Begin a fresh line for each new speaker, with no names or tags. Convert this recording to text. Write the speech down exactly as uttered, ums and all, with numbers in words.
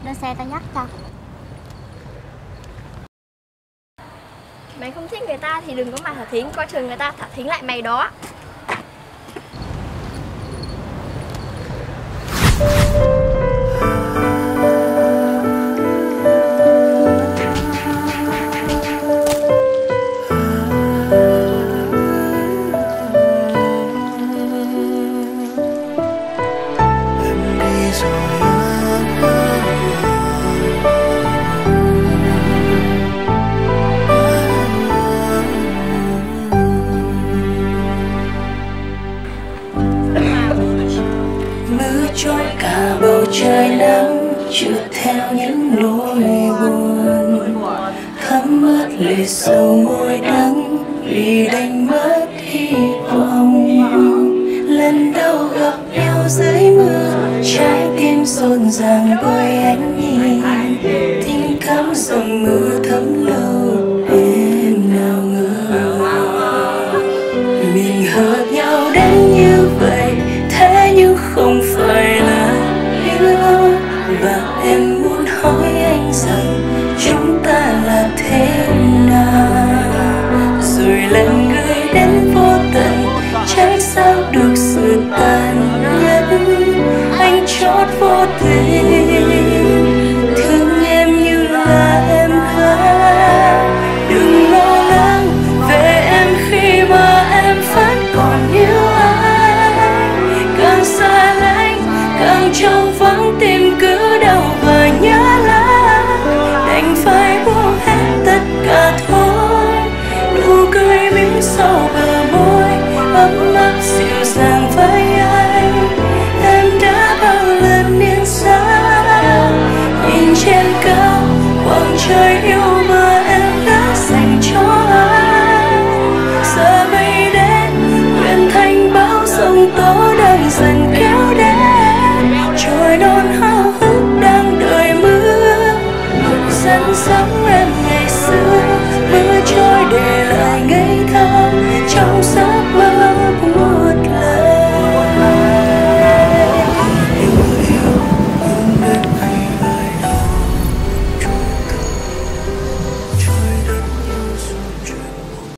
Lên xe tao dắt cho.
Mày không thích người ta thì đừng có mà thả thính, coi chừng người ta thả thính lại mày đó.
Trôi cả bầu trời nắng trượt theo những nỗi buồn, thấm ướt lệ sầu môi đắng vì đánh mất hy vọng. Lần đầu gặp nhau dưới mưa, trái tim rộn ràng bởi ánh nhìn, tình cảm dòng mưa thấm lâu em nào ngờ mình hợp nhau đến như vậy. Thế nhưng không phải là yêu, và em muốn hỏi anh rằng chúng ta là thế nào. Rồi lần gửi đến vô tận, trách sao được sự tàn nhẫn. Anh chót vô tình thương em như là em khác. Đừng lo lắng về em khi mà em vẫn còn yêu anh. Càng xa lánh càng trong vắng, tim cứ đau và nhớ lắm. Đành phải buông hết tất cả thôi. Nụ cười mỉm sau bờ môi ấm áp dịu dàng với anh. Em đã bao lần niên xa nhìn trên cao khoảng trời yêu mà em đã dành cho anh. Giờ mây đến nguyện thành bão giông tố đang dần kéo đến. Trời non háo hức đang đợi mưa dẫn dắt em ngày xưa, mưa trôi để lại ngây thơ.